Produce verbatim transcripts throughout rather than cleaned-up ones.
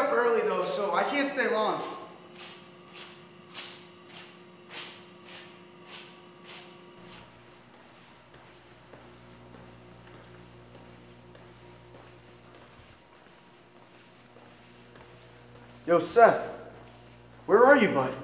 up early though, so I can't stay long. Yo, Seth, where are you, bud?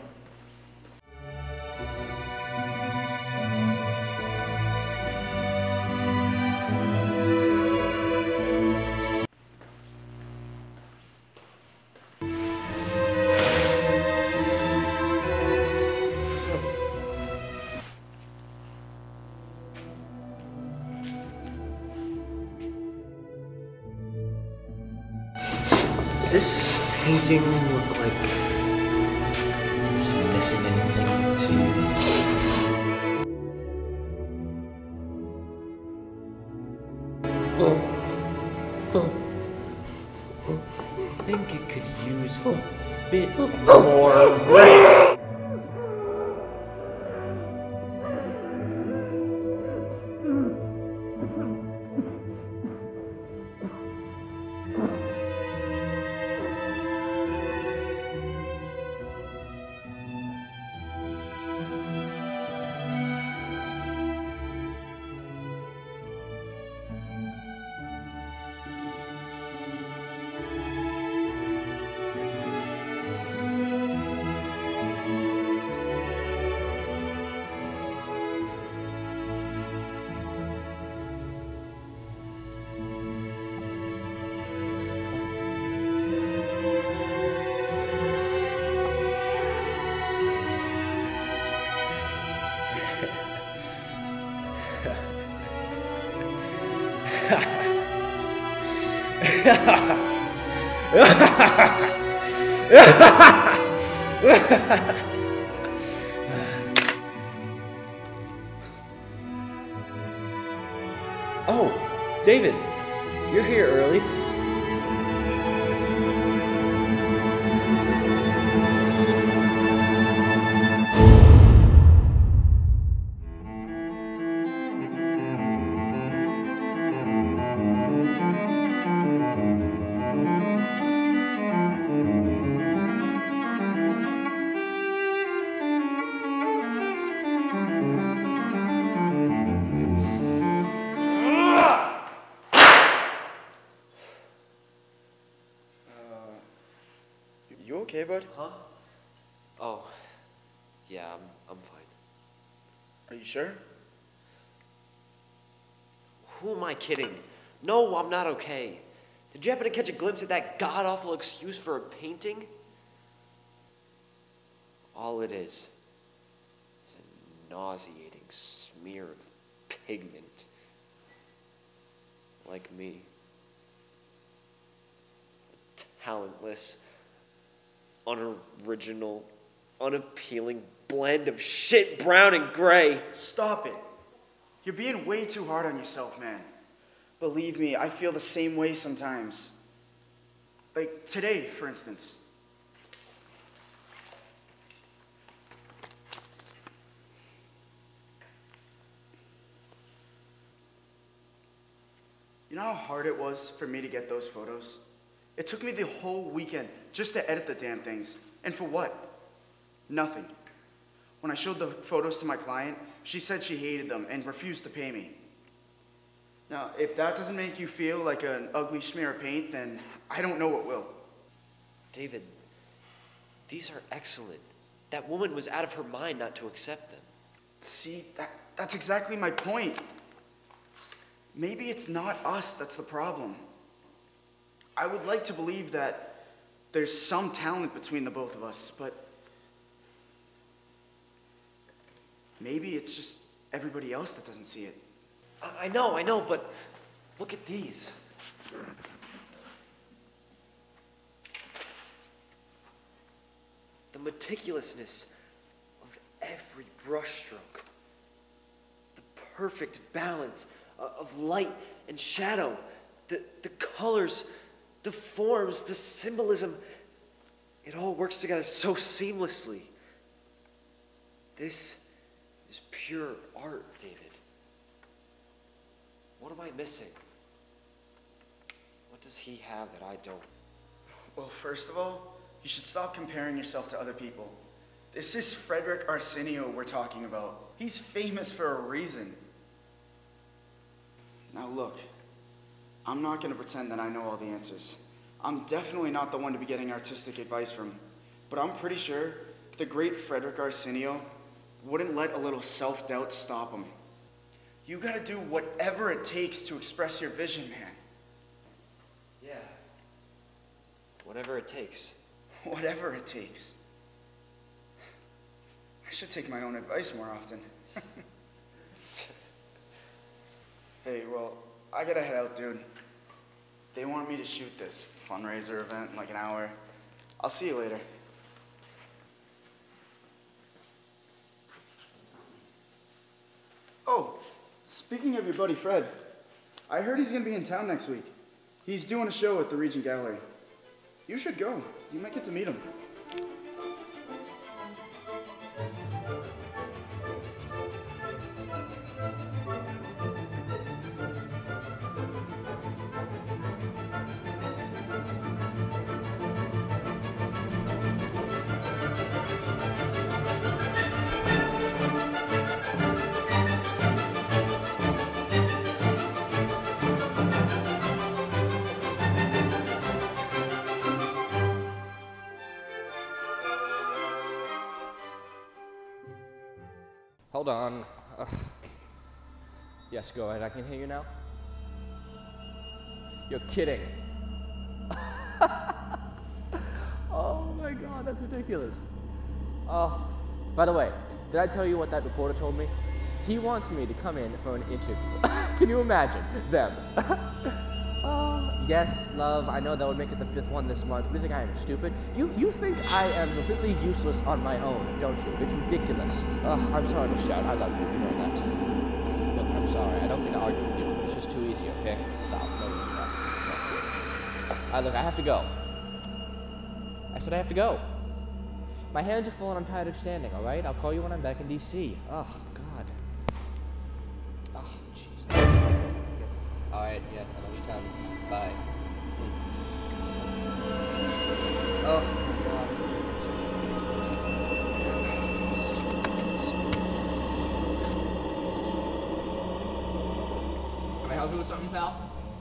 Does this painting look like it's missing anything to you? I think it could use a bit more brain. Oh, David, you're here early. You okay, bud? Huh? Oh, yeah, I'm, I'm fine. Are you sure? Who am I kidding? No, I'm not okay. Did you happen to catch a glimpse at that god-awful excuse for a painting? All it is is a nauseating smear of pigment. Like me. A talentless, unoriginal, unappealing blend of shit, brown, and gray. Stop it. You're being way too hard on yourself, man. Believe me, I feel the same way sometimes. Like today, for instance. You know how hard it was for me to get those photos? It took me the whole weekend just to edit the damn things. And for what? Nothing. When I showed the photos to my client, she said she hated them and refused to pay me. Now, if that doesn't make you feel like an ugly smear of paint, then I don't know what will. David, these are excellent. That woman was out of her mind not to accept them. See, that, that's exactly my point. Maybe it's not us that's the problem. I would like to believe that there's some talent between the both of us, but maybe it's just everybody else that doesn't see it. I know, I know, but look at these. The meticulousness of every brushstroke. The perfect balance of light and shadow. The, the colors, the forms, the symbolism. It all works together so seamlessly. This is pure art, David. What am I missing? What does he have that I don't? Well, first of all, you should stop comparing yourself to other people. This is Frederick Arsenio we're talking about. He's famous for a reason. Now look, I'm not going to pretend that I know all the answers. I'm definitely not the one to be getting artistic advice from, but I'm pretty sure the great Frederick Arsenio wouldn't let a little self-doubt stop him. You gotta do whatever it takes to express your vision, man. Yeah. Whatever it takes. Whatever it takes. I should take my own advice more often. Hey, well, I gotta head out, dude. They want me to shoot this fundraiser event in like an hour. I'll see you later. Oh, speaking of your buddy Fred, I heard he's gonna be in town next week. He's doing a show at the Regent Gallery. You should go. You might get to meet him. Hold on. Uh, yes, go ahead. I can hear you now. You're kidding. Oh my God, that's ridiculous. Oh, by the way, did I tell you what that reporter told me? He wants me to come in for an interview. Can you imagine them? Oh, yes, love, I know that would make it the fifth one this month. What do you think I am, stupid? You you think I am completely useless on my own, don't you? It's ridiculous. Oh, I'm sorry to shout. I love you, you know that. Look, I'm sorry. I don't mean to argue with you. It's just too easy, okay? Stop. No, no, no. Uh, look, I have to go. I said I have to go. My hands are full and I'm tired of standing, all right? I'll call you when I'm back in D C. Oh, God. Oh, jeez. All right, yes, I love you tons. Bye. Oh, my God. Can I help you with something, pal?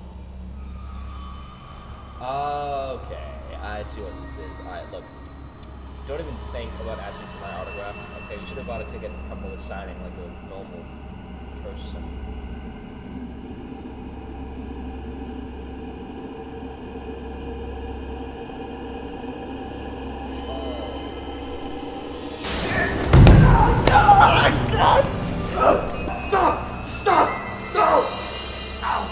Okay, I see what this is. All right, look. Don't even think about asking for my autograph, okay? You should have bought a ticket and come to the signing like a normal person. Oh my God! Stop! Stop! No! Ow!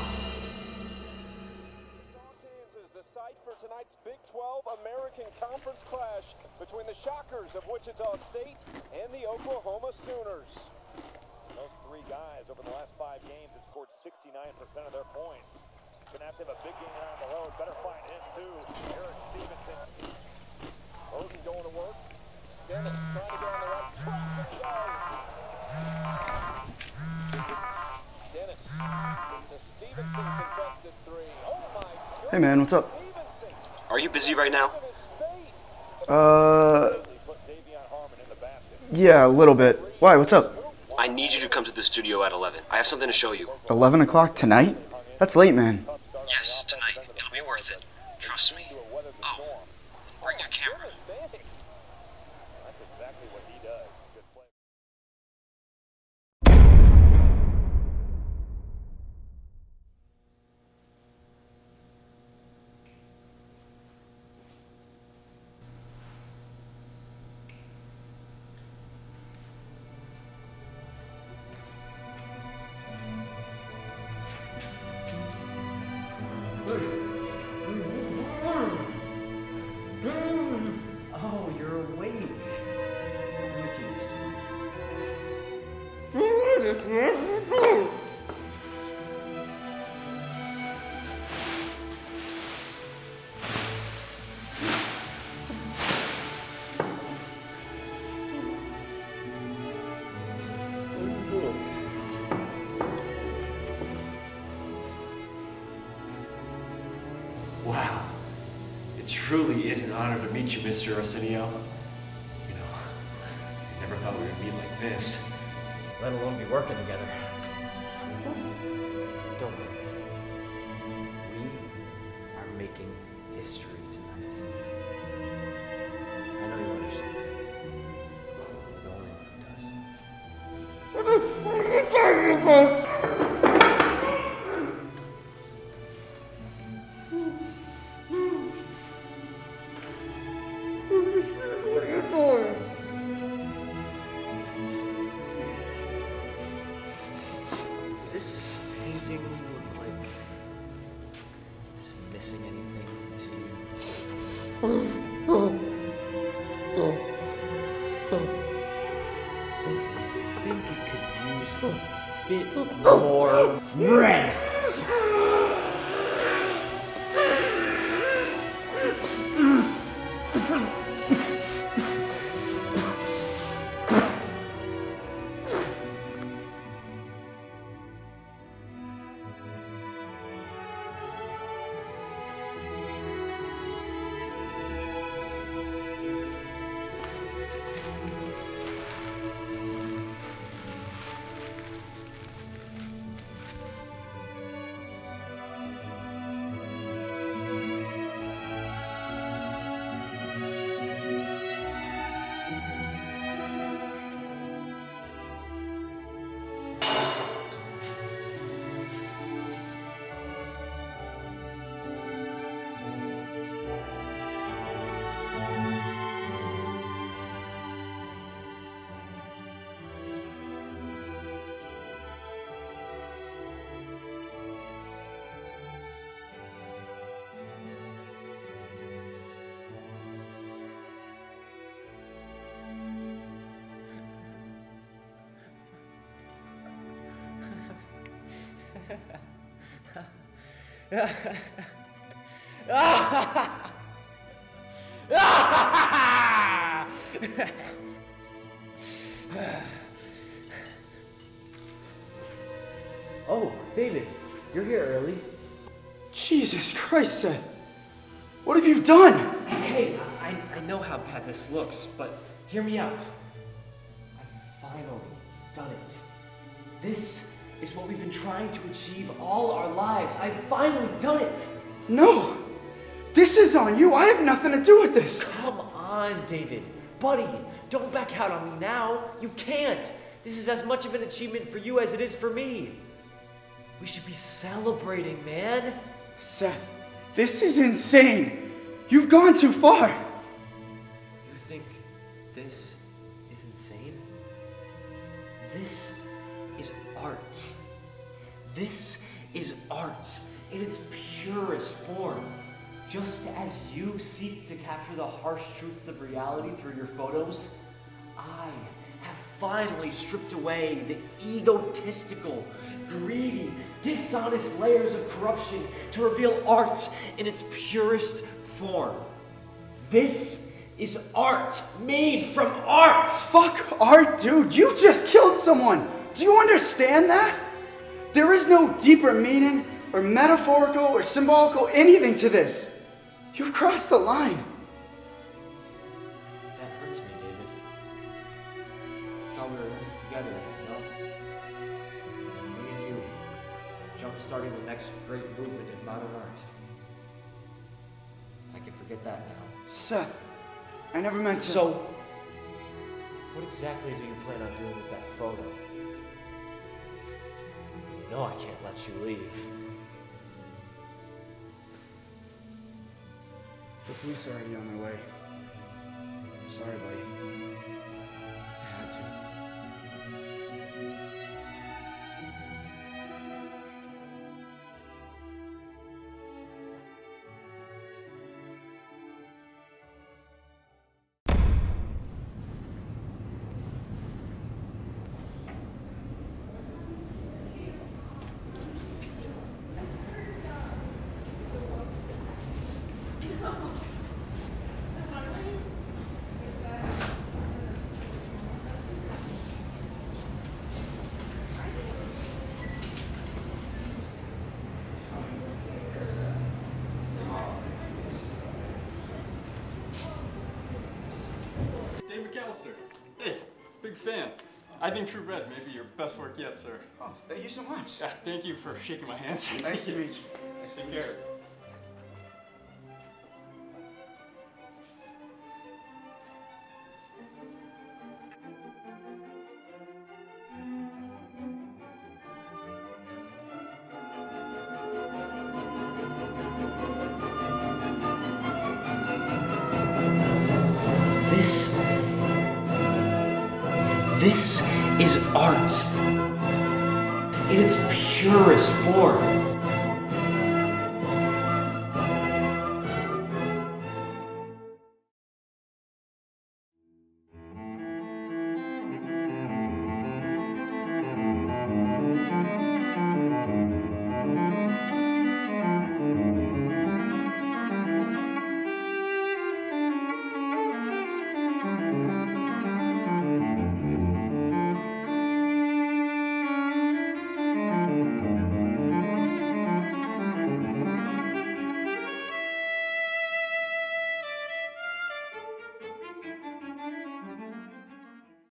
Is the site for tonight's Big twelve American Conference clash between the Shockers of Wichita State and the Oklahoma Sooners. Those three guys over the last five games have scored sixty-nine percent of their points. Gonna have to have a big game around the road. Better find him too. Eric Stevenson. Odin going to work. Dennis trying to get on the right track, and he does. Dennis. The Stevenson contested three. Oh my God. Hey man, what's up? Are you busy right now? Uh, yeah, a little bit. Why, what's up? I need you to come to the studio at eleven. I have something to show you. eleven o'clock tonight? That's late, man. Yes, tonight. It'll be worth it. Trust me. Oh, bring your camera. That's exactly what he does. Good play. Oh, you're awake. What you just Wow. It truly is an honor to meet you, Mister Arsenio. You know, I never thought we would meet like this. Let alone be working together. Don't worry. We are making history tonight. I know you understand. You're the only one who does. Does this painting look like it's missing anything to you? I think it could use a bit more red. Oh, David, you're here early. Jesus Christ, Seth. What have you done? Hey, I, I know how bad this looks, but hear me out. I've finally done it. This is what we've been trying to achieve all our lives. I've finally done it. No. This is on you. I have nothing to do with this. Come on, David. Buddy, don't back out on me now. You can't. This is as much of an achievement for you as it is for me. We should be celebrating, man. Seth, this is insane. You've gone too far. You think this is insane? This is art. This is art in its purest form. Just as you seek to capture the harsh truths of reality through your photos, I have finally stripped away the egotistical, greedy, dishonest layers of corruption to reveal art in its purest form. This is art made from art! Fuck art, dude. You just killed someone. Do you understand that? There is no deeper meaning or metaphorical or symbolical anything to this. You've crossed the line. That hurts me, David. Thought we were in this together, you know? Me and you, jump-starting the next great movement in modern art. I can forget that now. Seth, I never meant to... So, what exactly do you plan on doing with that photo? You know I can't let you leave. The police are already on their way. I'm sorry, buddy. I had to. McAllister. Hey, big fan. I think True Red may be your best work yet, sir. Oh, thank you so much. Yeah, thank you for shaking my hand, sir. Nice to meet you. Nice to meet you. This, this is art in its purest form.